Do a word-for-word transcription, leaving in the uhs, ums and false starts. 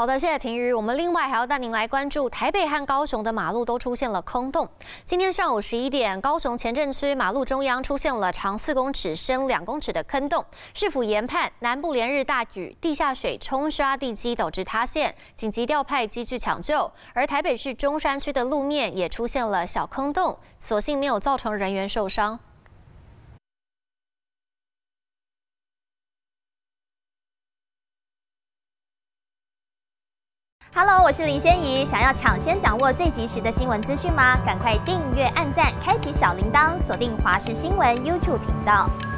好的，谢谢婷瑜。我们另外还要带您来关注台北和高雄的马路都出现了坑洞。今天上午十一点，高雄前镇区马路中央出现了长四公尺、深两公尺的坑洞。市府研判南部连日大雨，地下水冲刷地基，导致塌陷，紧急调派机具抢救。而台北市中山区的路面也出现了小坑洞，所幸没有造成人员受伤。 Hello， 我是林仙怡。想要抢先掌握最及时的新闻资讯吗？赶快订阅、按赞、开启小铃铛，锁定华视新闻 YouTube 频道。